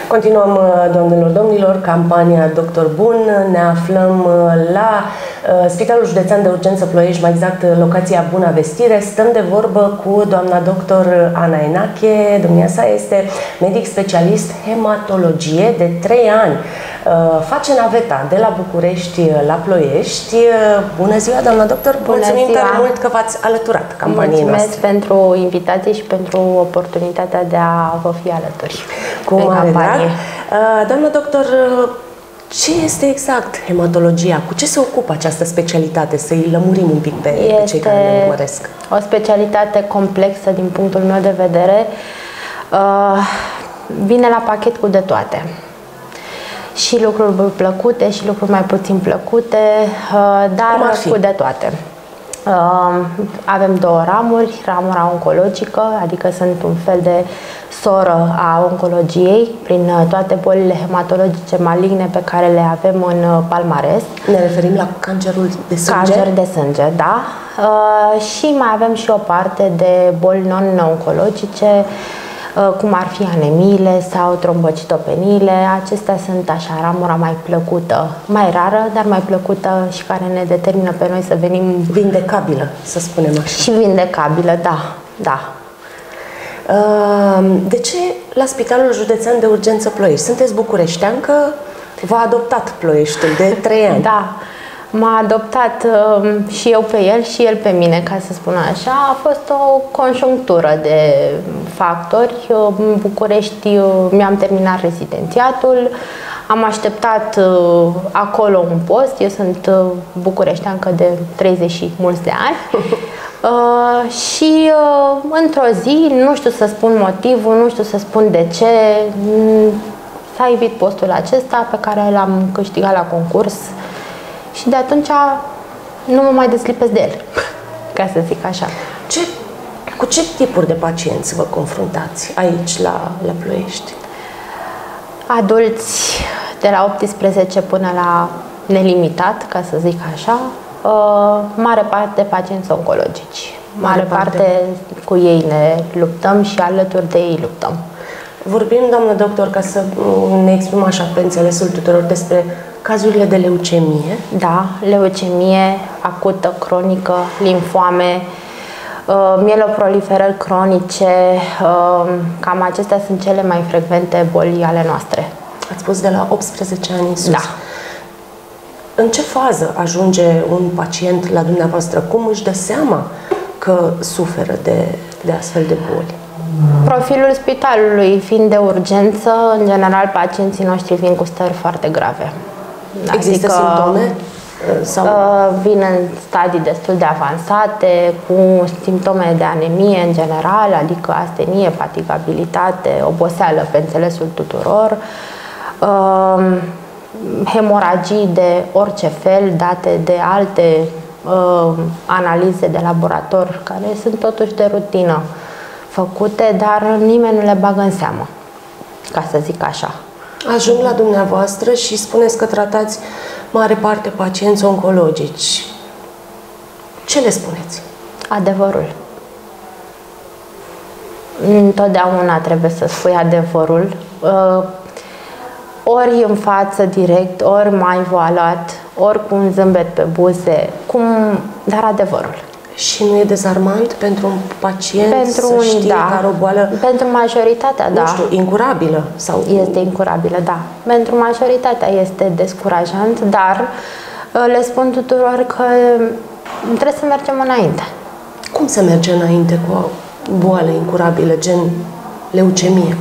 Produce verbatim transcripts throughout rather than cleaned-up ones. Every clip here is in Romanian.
Continuăm, doamnelor, domnilor, campania Doctor Bun. Ne aflăm la Spitalul Județean de Urgență Ploiești, mai exact locația Buna Vestire. Stăm de vorbă cu doamna doctor Ana Enache. Domnia sa este medic specialist hematologie de trei ani. Face naveta de la București la Ploiești. Bună ziua, doamna doctor! Bună Mulțumim ziua. tare mult că v-ați alăturat campaniei Mulțumesc noastre. pentru invitație și pentru oportunitatea de a vă fi alături. Cu mare drag. Doamna doctor, ce este exact hematologia? Cu ce se ocupă această specialitate? Să-i lămurim un pic pe, pe cei care ne urmăresc. O specialitate complexă din punctul meu de vedere. Vine la pachet cu de toate. Și lucruri plăcute și lucruri mai puțin plăcute, dar cu de toate. Avem două ramuri, ramura oncologică, adică sunt un fel de soră a oncologiei prin toate bolile hematologice maligne pe care le avem în palmares. Ne referim la cancerul de sânge? Cancer de sânge, da. Și mai avem și o parte de boli non-oncologice, cum ar fi anemiile sau trombocitopeniile. Acestea sunt așa ramura mai plăcută, mai rară, dar mai plăcută și care ne determină pe noi să venim... Vindecabilă, să spunem așa. Și vindecabilă, da, da. De ce la Spitalul Județean de Urgență Ploiești? Sunteți bucureșteancă, v-a adoptat Ploieștiul de trei ani. Da. M-a adoptat uh, și eu pe el și el pe mine, ca să spun așa. A fost o conjunctură de factori. În București uh, mi-am terminat rezidențiatul, am așteptat uh, acolo un post. Eu sunt uh, bucureșteancă de treizeci și mulți de ani. Uh, și uh, într-o zi, nu știu să spun motivul, nu știu să spun de ce, s-a ivit postul acesta pe care l-am câștigat la concurs. Și de atunci nu mă mai desclipesc de el, ca să zic așa. Ce, cu ce tipuri de pacienți vă confruntați aici la, la Ploiești? Adulți de la optsprezece până la nelimitat, ca să zic așa, uh, mare parte pacienți oncologici. Mare, mare parte. parte cu ei ne luptăm și alături de ei luptăm. Vorbim, doamnă doctor, ca să ne exprimăm așa pe înțelesul tuturor despre cazurile de leucemie. Da, leucemie acută, cronică, limfoame, mieloproliferări cronice, cam acestea sunt cele mai frecvente boli ale noastre. Ați spus de la optsprezece ani în sus. Da. În ce fază ajunge un pacient la dumneavoastră? Cum își dă seama că suferă de, de astfel de boli? Profilul spitalului fiind de urgență, în general pacienții noștri vin cu stări foarte grave. Există adică, simptome? Sau? Vin în stadii destul de avansate, cu simptome de anemie în general, adică astenie, fatigabilitate, oboseală pe înțelesul tuturor, hemoragii de orice fel, date de alte analize de laborator, care sunt totuși de rutină făcute, dar nimeni nu le bagă în seamă, ca să zic așa. Ajung la dumneavoastră și spuneți că tratați mare parte pacienți oncologici. Ce le spuneți? Adevărul. Întotdeauna trebuie să spui adevărul. Ori în față direct, ori mai voalat, ori cu un zâmbet pe buze, cum, dar adevărul. Și nu e dezarmant pentru un pacient pentru să știe da. că are o boală, pentru majoritatea, nu da. știu, incurabilă? Sau... Este incurabilă, da. Pentru majoritatea este descurajant, dar le spun tuturor că trebuie să mergem înainte. Cum se merge înainte cu o boală incurabilă, gen leucemie?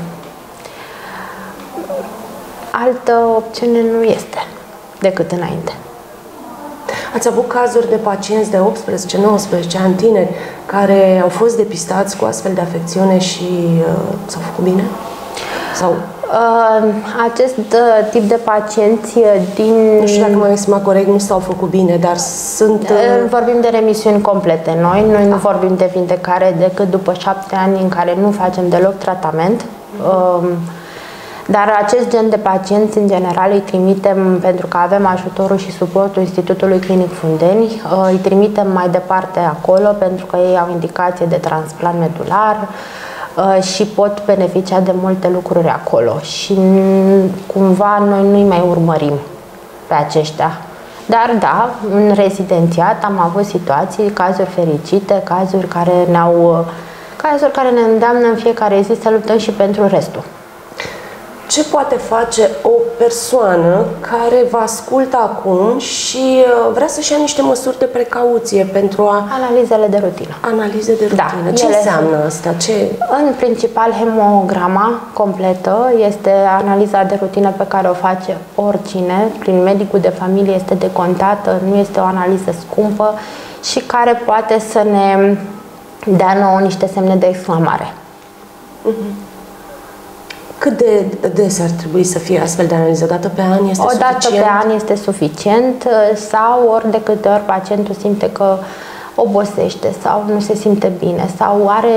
Altă opțiune nu este decât înainte. Ați avut cazuri de pacienți de optsprezece nouăsprezece ani, tineri, care au fost depistați cu astfel de afecțiune și uh, s-au făcut bine? Sau... Uh, acest uh, tip de pacienți din... Nu știu dacă m-am exprimat corect, nu s-au făcut bine, dar sunt... Uh... Vorbim de remisiuni complete. Noi, noi da. nu vorbim de vindecare decât după șapte ani în care nu facem deloc tratament. Uh, Dar acest gen de pacienți, în general, îi trimitem, pentru că avem ajutorul și suportul Institutului Clinic Fundeni, îi trimitem mai departe acolo, pentru că ei au indicație de transplant medular, și pot beneficia de multe lucruri acolo și cumva noi nu-i mai urmărim pe aceștia. Dar da, în rezidențiat am avut situații, cazuri fericite, cazuri care ne-au, cazuri care ne îndeamnă în fiecare zi să luptăm și pentru restul. Ce poate face o persoană care vă ascultă acum și vrea să-și ia niște măsuri de precauție pentru a... Analizele de rutină. Analize de rutină. Da, ce înseamnă asta? Ce... În principal, hemograma completă este analiza de rutină pe care o face oricine. Prin medicul de familie este decontată, nu este o analiză scumpă și care poate să ne dea nouă niște semne de exclamare. Uh-huh. Cât de des ar trebui să fie astfel de analiză? O dată pe an este o suficient? O dată pe an este suficient sau ori de câte ori pacientul simte că obosește sau nu se simte bine sau are,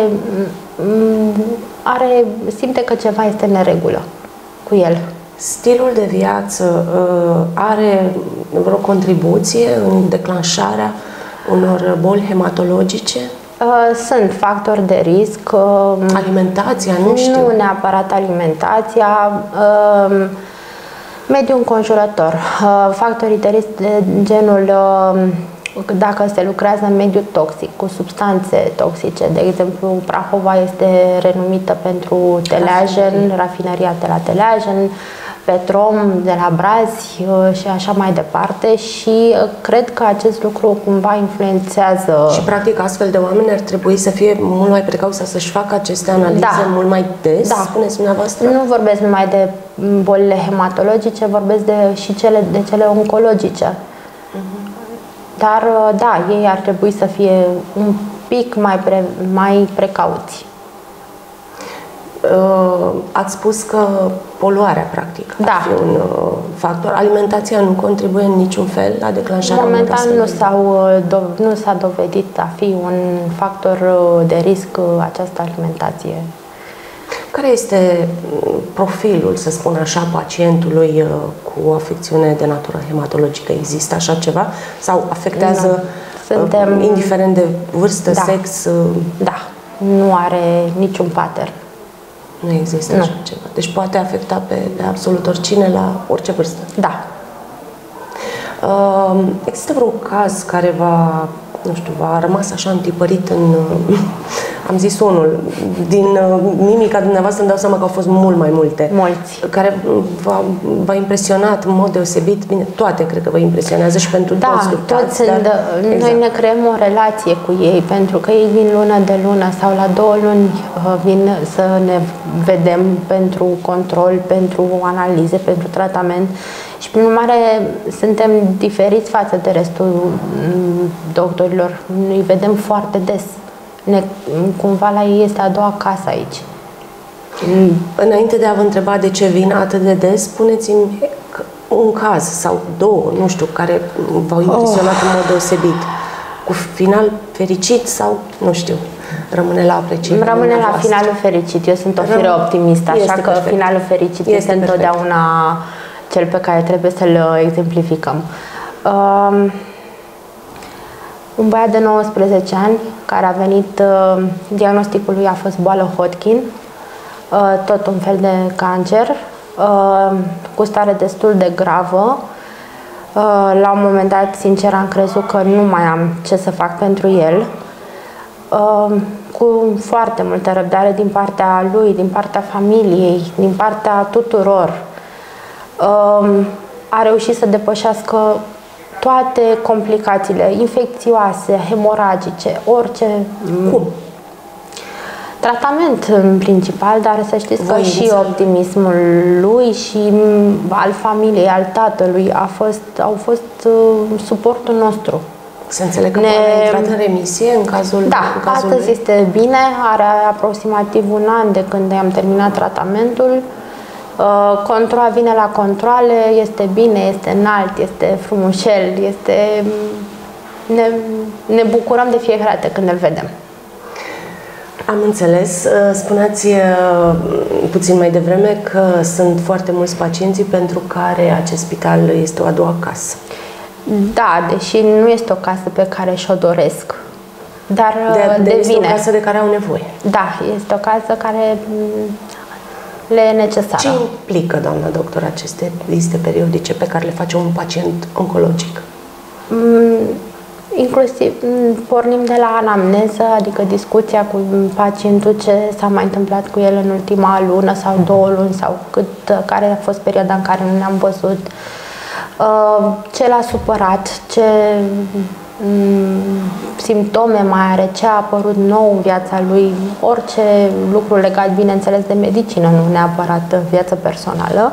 are, simte că ceva este în neregulă cu el. Stilul de viață are vreo contribuție în declanșarea unor boli hematologice? Sunt factori de risc. Alimentația, nu știu. Nu neapărat alimentația, mediul înconjurător. Factorii de risc de genul dacă se lucrează în mediul toxic, cu substanțe toxice. De exemplu, Prahova este renumită pentru Teleagen, rafineria de la Teleagen, Petrom de la Brazi și așa mai departe și cred că acest lucru cumva influențează. Și practic astfel de oameni ar trebui să fie mult mai precauți sau să-și facă aceste analize da. mult mai des, da. spuneți dumneavoastră? Nu vorbesc numai de bolile hematologice, vorbesc de, și cele, de cele oncologice. Uh-huh. Dar da, ei ar trebui să fie un pic mai, pre, mai precauți. Uh, ați spus că poluarea, practic, da. ar fi un uh, factor. Alimentația nu contribuie în niciun fel la declanșarea? Momentan nu, s-au, nu s-a dovedit a fi un factor de risc această alimentație. Care este profilul, să spun așa, pacientului uh, cu o afecțiune de natură hematologică? Există așa ceva? Sau afectează nu. Suntem... uh, indiferent de vârstă, da. sex? Uh... Da, nu are niciun pattern. Nu există nu. așa ceva. Deci poate afecta pe, pe absolut oricine la orice vârstă. Da. Uh, există vreun caz care va, nu știu, v-a rămas așa întipărit în... Uh, am zis unul. Din uh, mimica dumneavoastră îmi dau seama că au fost mult mai multe. Mulți. Care v-a impresionat în mod deosebit. Bine, toate cred că vă impresionează și pentru da, toți luptați. Dar, dar, exact. Noi ne creăm o relație cu ei, pentru că ei vin lună de lună sau la două luni uh, vin să ne vedem pentru control, pentru analize, pentru tratament. Și prin urmare suntem diferiți față de restul doctorilor. Îi vedem foarte des. Ne, cumva la ei este a doua casă aici. Mm. Înainte de a vă întreba de ce vin atât de des, spuneți-mi un caz sau două, nu știu, care v-au impresionat oh. în mod deosebit. Cu final fericit sau, nu știu, rămâne la apreciere. Rămâne la finalul fericit. Eu sunt o fire optimistă, așa că perfect. Finalul fericit este, este întotdeauna cel pe care trebuie să-l exemplificăm. Um, Un băiat de nouăsprezece ani care a venit, uh, diagnosticul lui a fost boală Hodgkin, uh, tot un fel de cancer, uh, cu stare destul de gravă. Uh, la un moment dat, sincer, am crezut că nu mai am ce să fac pentru el. Uh, cu foarte multă răbdare din partea lui, din partea familiei, din partea tuturor. Uh, a reușit să depășească toate complicațiile infecțioase, hemoragice, orice. Cum? Tratament în principal, dar să știți că și optimismul lui și al familiei, al tatălui a fost, au fost uh, suportul nostru. Să înțeleg că ne... a intrat în remisie în cazul Da, în cazul astăzi lui? este bine, are aproximativ un an de când am terminat tratamentul. Controla vine la controle, este bine, este înalt, este frumușel, este... Ne, ne bucurăm de fiecare dată când îl vedem. Am înțeles. Spuneați puțin mai devreme că sunt foarte mulți pacienți pentru care acest spital este o a doua casă. Da, deși nu este o casă pe care și-o doresc. Dar de, de devine. Este o casă de care au nevoie. Da, este o casă care le e necesară. Ce implică, doamna doctor, aceste liste periodice pe care le face un pacient oncologic? Mm, inclusiv pornim de la anamneză, adică discuția cu pacientul, ce s-a mai întâmplat cu el în ultima lună sau două luni sau cât, care a fost perioada în care nu ne-am văzut, ce l-a supărat, ce simptome mai are, ce a apărut nou în viața lui, orice lucru legat, bineînțeles, de medicină, nu neapărat viață personală.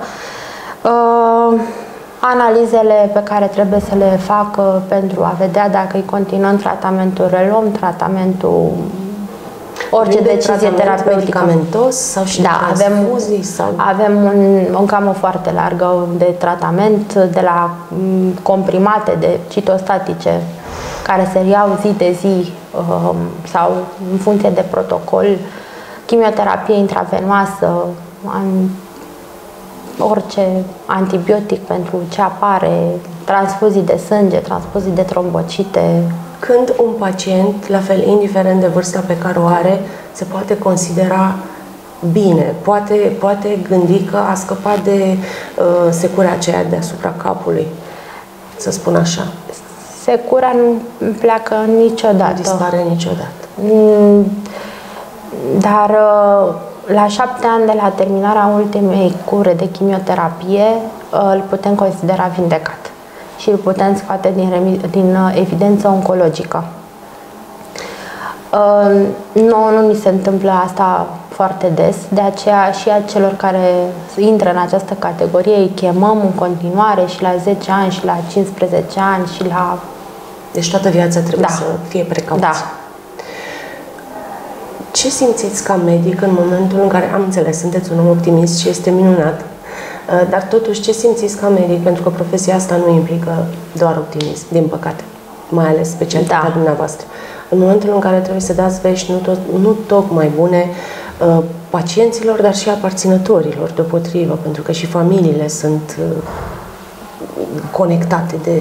Analizele pe care trebuie să le facă pentru a vedea dacă îi continuăm tratamentul, reluăm tratamentul, orice de decizie terapeutică. Medicamentos sau și da, avem, sau... avem un, o gamă foarte largă de tratament, de la comprimate de citostatice care se iau zi de zi sau în funcție de protocol, chimioterapie intravenoasă, orice antibiotic pentru ce apare, transfuzii de sânge, transfuzii de trombocite. Când un pacient, la fel, indiferent de vârsta pe care o are, se poate considera bine, poate, poate gândi că a scăpat de uh, secura aceea deasupra capului, să spun așa. Secura nu pleacă niciodată. Nu dispare niciodată. Dar la șapte ani de la terminarea ultimei cure de chimioterapie, îl putem considera vindecat și îl putem scoate din, din evidență oncologică. Nouă nu ni se întâmplă asta foarte des, de aceea și a celor care intră în această categorie îi chemăm în continuare și la zece ani, și la cincisprezece ani, și la... Deci toată viața trebuie da. să fie precauți. Da. Ce simțiți ca medic în momentul în care, am înțeles, sunteți un om optimist și este minunat, dar totuși ce simțiți ca medic, pentru că profesia asta nu implică doar optimism, din păcate, mai ales specialitatea da. dumneavoastră. În momentul în care trebuie să dați vești nu, tot, nu tocmai bune uh, pacienților, dar și aparținătorilor deopotrivă, pentru că și familiile sunt uh, conectate de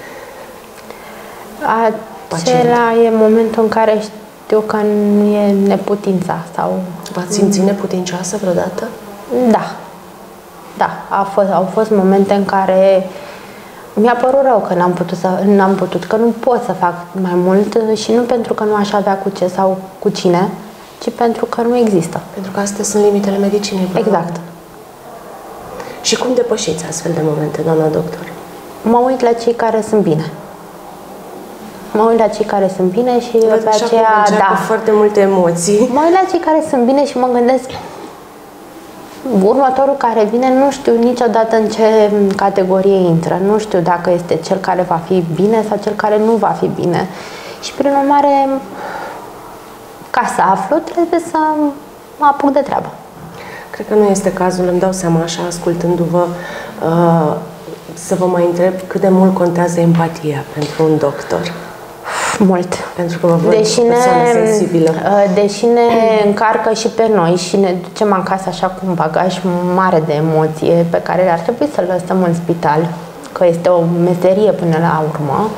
Acela e momentul în care știu că nu e neputința sau... V-ați simțit neputincioasă vreodată? Da. Da. A fost, au fost momente în care mi-a părut rău că n-am putut, să, n-am putut, că nu pot să fac mai mult și nu pentru că nu aș avea cu ce sau cu cine, ci pentru că nu există. Pentru că astea sunt limitele medicinei. Exact. Și cum depășiți astfel de momente, doamna doctor? Mă uit la cei care sunt bine. Mă uit la cei care sunt bine și Văd pe aceea, da. Cu foarte multe emoții. Mă uit la cei care sunt bine și mă gândesc următorul care vine, nu știu niciodată în ce categorie intră. Nu știu dacă este cel care va fi bine sau cel care nu va fi bine. Și prin urmare, ca să aflu, trebuie să mă apuc de treabă. Cred că nu este cazul, îmi dau seama așa, ascultându-vă, uh, să vă mai întreb cât de mult contează empatia pentru un doctor. Mult. Pentru că vă văd deși persoană ne, sensibilă. Deși ne încarcă și pe noi și ne ducem acasă așa cu un bagaj mare de emoție pe care ar trebui să-l lăsăm în spital, că este o meserie până la urmă,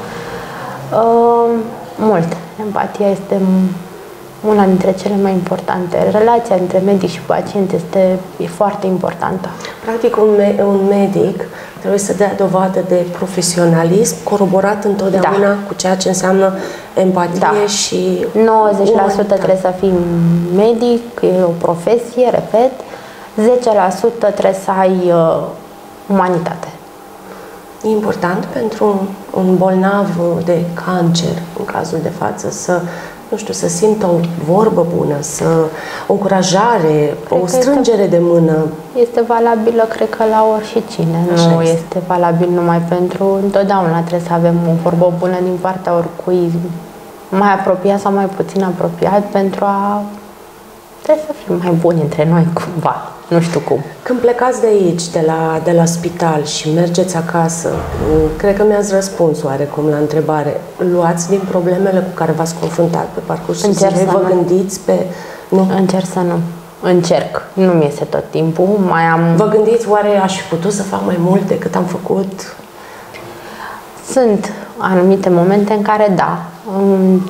uh, mult. Empatia este una dintre cele mai importante. Relația între medic și pacient este e foarte importantă. Practic, un, me un medic trebuie să dea dovadă de profesionalism, coroborat întotdeauna da. cu ceea ce înseamnă empatie da. și nouăzeci la sută trebuie să fii medic, e o profesie, repet, zece la sută trebuie să ai uh, umanitate. E important pentru un bolnav de cancer, în cazul de față, să nu știu, să simtă o vorbă bună, să o încurajare, cred o strângere de mână. Este valabilă, cred că, la oricine. Așa nu este. este valabil numai pentru... Întotdeauna trebuie să avem o vorbă bună din partea oricui, mai apropiat sau mai puțin apropiat, pentru a... Trebuie să fim mai buni între noi, cumva. Nu știu cum. Când plecați de aici, de la, de la spital și mergeți acasă, cred că mi-ați răspuns oarecum la întrebare. Luați din problemele cu care v-ați confruntat pe parcursul zilei? Vă gândiți pe... Nu? Încerc să nu. Încerc. Nu mi iese tot timpul. Mai am... Vă gândiți, oare aș fi putut să fac mai mult decât am făcut? Sunt anumite momente în care da.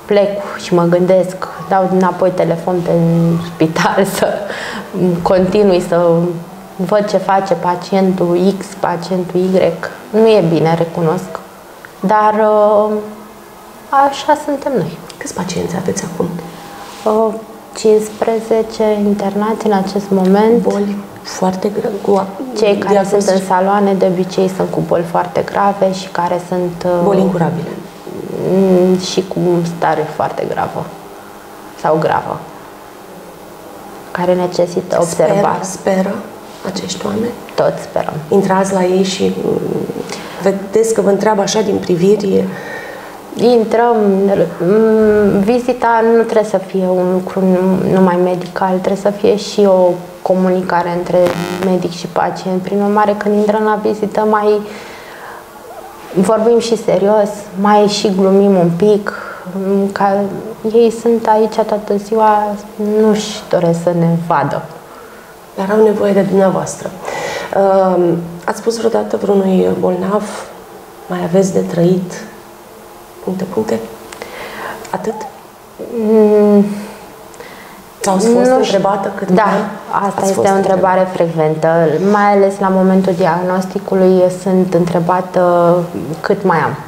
plec și mă gândesc, dau înapoi telefon pe spital să continui să văd ce face pacientul X, pacientul Y. Nu e bine, recunosc, dar așa suntem noi. Câți pacienți aveți acum? cincisprezece internați în acest moment. Boli foarte grave? Cei care sunt în saloane de obicei sunt cu boli foarte grave și care sunt... Boli incurabile. Și cu stare foarte gravă sau gravă, care necesită observare. Speră, speră acești oameni? Toți sperăm. Intrați la ei și vedeți că vă întreabă așa din priviri? Intrăm, vizita nu trebuie să fie un lucru numai medical, trebuie să fie și o comunicare între medic și pacient. Prin urmare, când intrăm la vizită, mai vorbim și serios, mai și glumim un pic, ca ei sunt aici toată ziua, nu-și doresc să ne vadă. Dar au nevoie de dumneavoastră. Ați spus vreodată vreunui bolnav, mai aveți de trăit? Puncte, puncte? Atât? Mm. Sau ați fost nu întrebată cât Da, mai asta este o întrebare frecventă. Mai ales la momentul diagnosticului sunt întrebată cât mai am.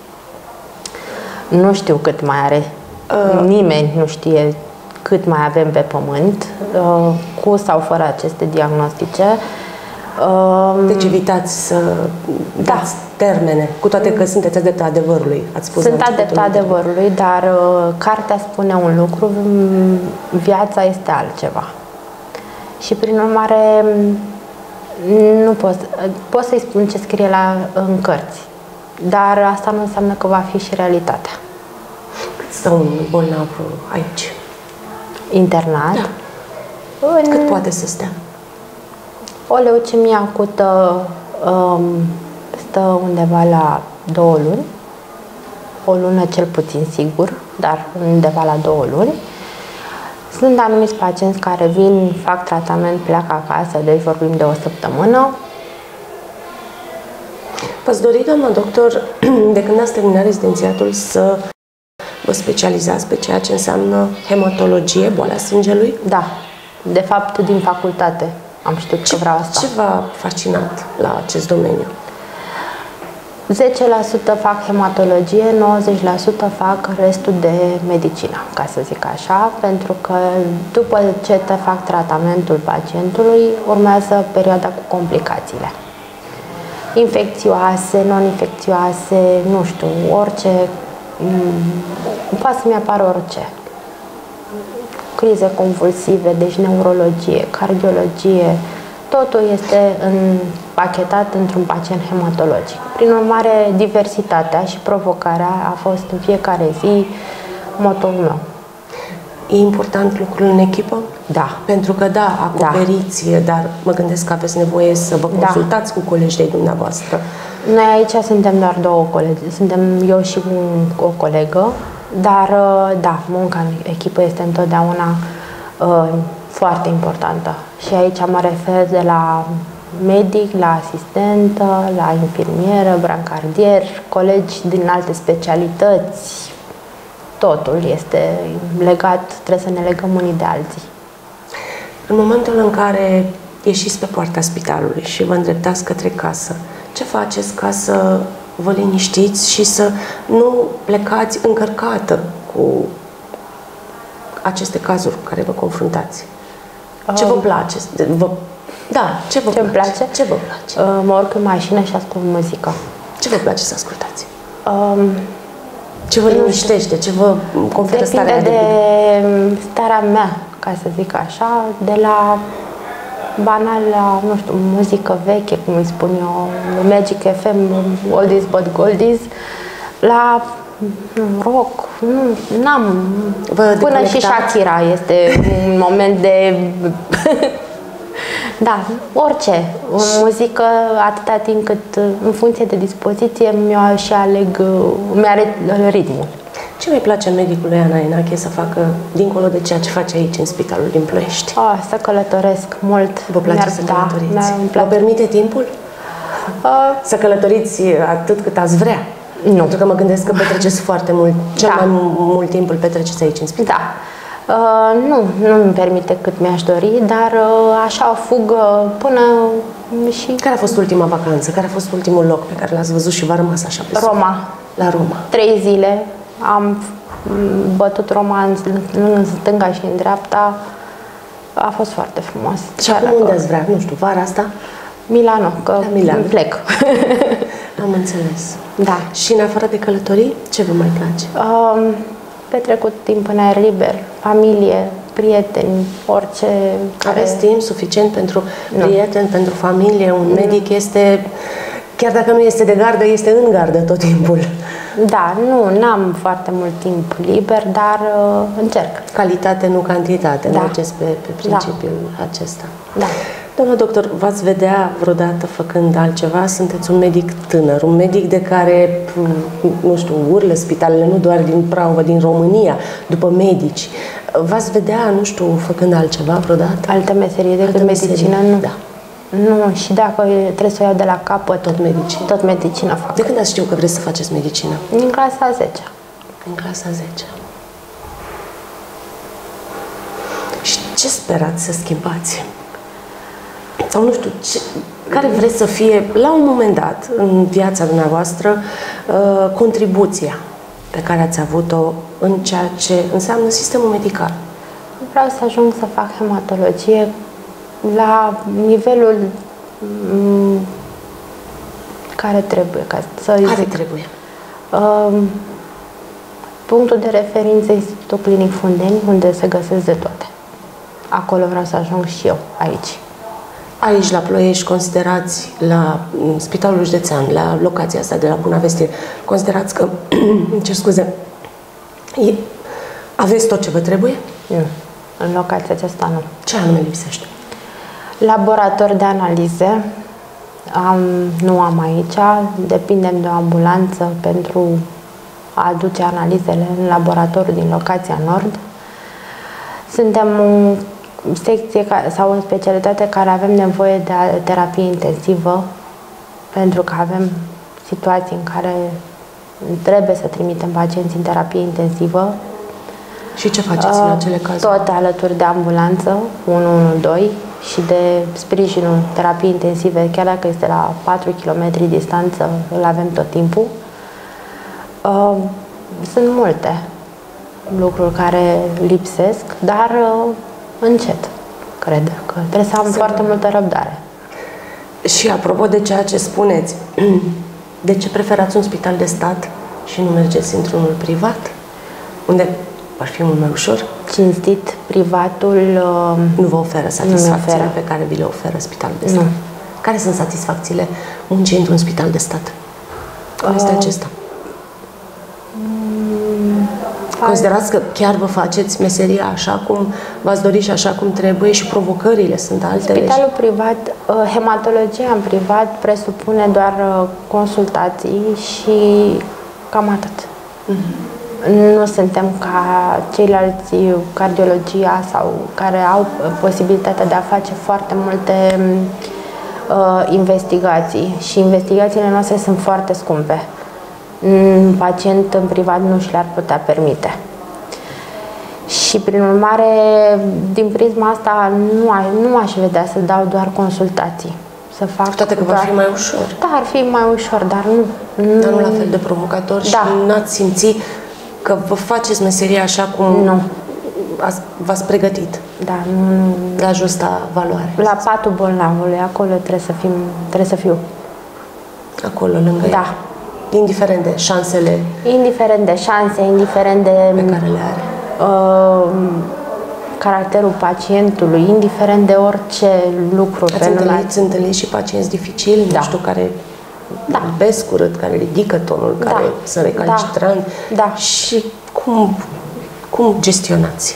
Nu știu cât mai are. Uh. Nimeni nu știe cât mai avem pe pământ, uh, cu sau fără aceste diagnostice. Deci evitați să dați termene, cu toate că sunteți adeptă adevărului, ați spus. Sunt adeptă adevărului, dar uh, cartea spune un lucru, viața este altceva. Și prin urmare nu pot, pot să-i spun ce scrie la, în cărți, dar asta nu înseamnă că va fi și realitatea. Cât stă un bolnav aici? Internat? Da. În... Cât poate să stea? O leucemie acută um, stă undeva la două luni, o lună cel puțin sigur, dar undeva la două luni. Sunt anumiți pacienți care vin, fac tratament, pleacă acasă, deci vorbim de o săptămână. V-ați dorit, doamna doctor, de când ați terminat rezidențiatul, să vă specializați pe ceea ce înseamnă hematologie, boala sângelui? Da, de fapt din facultate. Am știut ce, că vreau asta. Ce v-a fascinat la acest domeniu? zece la sută fac hematologie, nouăzeci la sută fac restul de medicină, ca să zic așa, pentru că după ce te fac tratamentul pacientului, urmează perioada cu complicațiile. Infecțioase, non-infecțioase, nu știu, orice, poate să-mi apară orice. Crize convulsive, deci neurologie, cardiologie, totul este împachetat într-un pacient hematologic. Prin urmare, diversitatea și provocarea a fost în fiecare zi motorul meu. E important lucrul în echipă? Da. Pentru că, da, acoperiți, da. Dar mă gândesc că aveți nevoie să vă consultați da. cu colegii de dumneavoastră. Noi aici suntem doar două colegi, suntem eu și un, o colegă, dar, da, munca în echipă este întotdeauna uh, foarte importantă. Și aici mă refer de la medic, la asistentă, la infirmieră, brancardier, colegi din alte specialități. Totul este legat, trebuie să ne legăm unii de alții. În momentul în care ieșiți pe poarta spitalului și vă îndreptați către casă, ce faceți ca să vă liniștiți și să nu plecați încărcată cu aceste cazuri cu care vă confruntați? Ce vă place? Vă... Da, ce vă ce place? place? Ce vă place? Mă urc în mașină și ascult muzică. Ce vă place să ascultați? Um, ce vă liniștește? Ce vă conferă starea de de starea mea, ca să zic așa, de la banal la, nu știu, muzică veche, cum îi spun eu, Magic F M, Oldies but Goldies, la rock, nu am până și Shakira este un moment de da, orice, o muzică atâta timp cât, în funcție de dispoziție, mi-o și aleg, mi-are ritmul. Ce mai place medicului Ana Enache să facă dincolo de ceea ce face aici în spitalul din Ploiești? Oh, să călătoresc mult. Vă place să călătoriți? Da, vă permite timpul? Uh, să călătoriți atât cât ați vrea? Nu. Pentru că mă gândesc că petreceți foarte mult, cel Da. mai mult timp îl petreceți aici în spital. Da. Uh, nu, nu îmi permite cât mi-aș dori, dar uh, așa fug uh, până și... Care a fost ultima vacanță? Care a fost ultimul loc pe care l-ați văzut și v-a rămas așa pe suflet? Roma. La Roma. Trei zile am bătut Roma în, în stânga și în dreapta. A fost foarte frumos. Și acum unde ați vrea? Nu știu, vara asta? Milano, că La Milano. plec. Am înțeles. Da. Și în afară de călătorii, ce vă mai place? Um, petrecut timp în aer liber, familie, prieteni, orice... Aveți care... timp suficient pentru Nu. prieteni, pentru familie? Un medic este, chiar dacă nu este de gardă, este în gardă tot timpul. Da, nu, n-am foarte mult timp liber, dar uh, încerc. Calitate, nu cantitate. Da. Mergeți pe, pe principiul da. acesta. Da. Doamna doctor, v-ați vedea vreodată făcând altceva? Sunteți un medic tânăr, un medic de care, nu știu, urlă spitalele, nu doar din Prahova, din România, după medici. V-ați vedea, nu știu, făcând altceva vreodată? Altă meserie decât Altă medicină, meserie, nu. da. Nu, și dacă trebuie să o iau de la capăt, Tot medicină. tot medicină fac. De când ați știut că vreți să faceți medicină? Din clasa a zecea. În clasa a zecea. Și ce sperați să schimbați? Sau nu știu, ce, care vreți să fie, la un moment dat, în viața dumneavoastră, uh, contribuția pe care ați avut-o în ceea ce înseamnă sistemul medical? Vreau să ajung să fac hematologie la nivelul m, care trebuie. Ca să Care zic. trebuie? Um, punctul de referință Institutul Clinic Fundeni, unde se găsesc de toate. Acolo vreau să ajung și eu, aici. Aici, la Ploiești, considerați, la Spitalul Județean, la locația asta de la Buna Vestire, considerați că, ce scuze, e, aveți tot ce vă trebuie? Nu. În locația aceasta nu. Ce anume lipsește? Laborator de analize am, nu am aici, depindem de o ambulanță pentru a aduce analizele în laboratorul din locația Nord. Suntem o secție sau o specialitate care avem nevoie de terapie intensivă, pentru că avem situații în care trebuie să trimitem pacienți în terapie intensivă. Și ce faceți în acele cazuri? Tot alături de ambulanță, unu unu doi, și de sprijinul terapiei intensive, chiar dacă este la patru kilometri distanță, îl avem tot timpul. Uh, sunt multe lucruri care lipsesc, dar uh, încet, cred că trebuie să am Sunt... foarte multă răbdare. Și apropo de ceea ce spuneți, de ce preferați un spital de stat și nu mergeți într-unul privat? Unde ar fi mult mai ușor? Cinstit, privatul... Uh, nu vă oferă satisfacțiile oferă. pe care vi le oferă spitalul de stat? Nu. Care sunt satisfacțiile muncii într-un spital de stat? Cum este Uh, acesta? Considerați că chiar vă faceți meseria așa cum v-ați dori și așa cum trebuie și provocările sunt altele? Spitalul privat, hematologia în privat presupune doar consultații și cam atât. Mm-hmm. Nu suntem ca ceilalți, cardiologia, sau care au posibilitatea de a face foarte multe uh, investigații și investigațiile noastre sunt foarte scumpe. Un pacient în privat nu și le-ar putea permite. Și prin urmare, din prisma asta, nu, a, nu aș vedea să dau doar consultații. Să fac toate că doar... va fi mai ușor. Da, ar fi mai ușor, dar nu... Dar nu la fel de provocator. Da. Și n-ați simțit că vă faceți meseria așa cum nu. v-ați pregătit. Da, nu, nu. La justa valoare. La patul bolnavului, acolo trebuie să, fim, trebuie să fiu. Acolo, lângă Da. el. Indiferent de șansele... Indiferent de șanse, indiferent de... pe care le are. Uh, caracterul pacientului, indiferent de orice lucru. Ați întâlnit, întâlnit și pacienți dificili, da. nu știu, care da. iubesc urât, care ridică tonul, da. care sunt recalcitranți. Da. Da. Și cum, cum gestionați?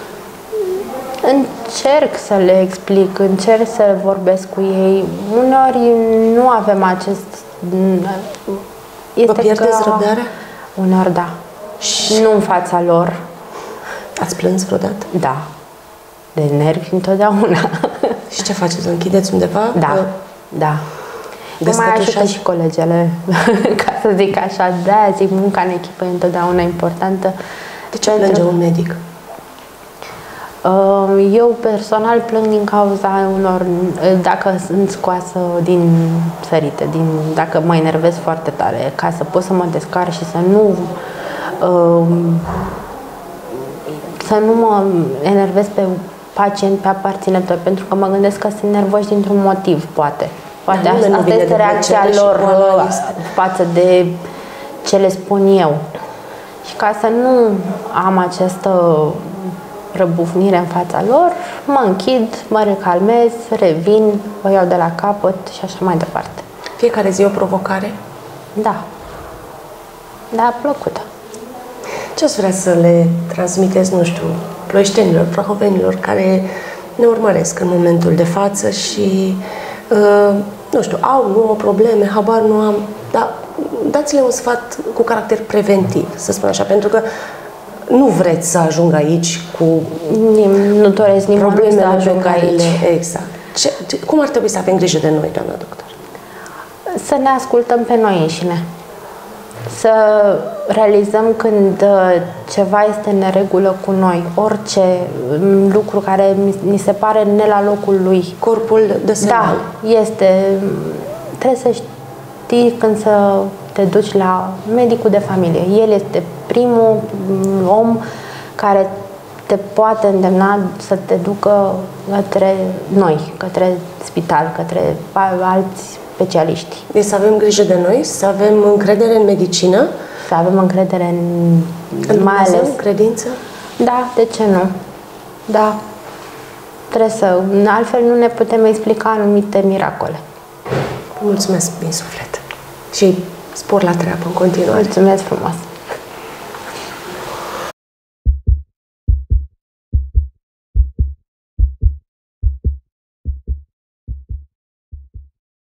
Încerc să le explic, încerc să vorbesc cu ei. Uneori nu avem acest... Este Vă pierdeți că... răbdarea? Uneori da. Și... Nu în fața lor. Ați plâns vreodată? Da. De nervi întotdeauna. Și ce faceți? Închideți undeva? Da. Că... Da. Mă mai ajută și colegele ca să zic așa. De-aia zic, munca în echipă e întotdeauna importantă. De ce plânge un medic? Eu personal plâng din cauza unor, dacă sunt scoasă din sărite, din, dacă mă enervez foarte tare, ca să pot să mă descar și să nu să nu mă enervez pe pacient, pe aparținători, pentru că mă gândesc că sunt nervoși dintr-un motiv, poate. Poate asta, asta este reacția lor față de ce le spun eu. Și ca să nu am această răbufnire în fața lor, mă închid, mă recalmez, revin, o iau de la capăt și așa mai departe. Fiecare zi o provocare? Da. Da, plăcută. Ce ați vrea să le transmiteți, nu știu, ploieștenilor, prahovenilor care ne urmăresc în momentul de față și, uh, nu știu, au, nu au probleme, habar nu am, dar dați-le un sfat cu caracter preventiv, să spun așa, pentru că nu vreți să ajung aici cu nu doresc nimănui să ajung aici. Exact. Ce, ce, cum ar trebui să avem grijă de noi, doamna doctor? Să ne ascultăm pe noi înșine. Să realizăm când ceva este în neregulă cu noi, orice lucru care ni se pare ne la locul lui. Corpul de semnal. Da, este. Trebuie să știi când să te duci la medicul de familie. El este primul om care te poate îndemna să te ducă către noi, către spital, către alți specialiști. Deci să avem grijă de noi, să avem încredere în medicină. Să avem încredere în, în mai Dumnezeu, ales credință? Da, de ce nu? Da. Trebuie să, altfel nu ne putem explica anumite miracole. Mulțumesc din suflet și spor la treabă în continuare. Mulțumesc frumos!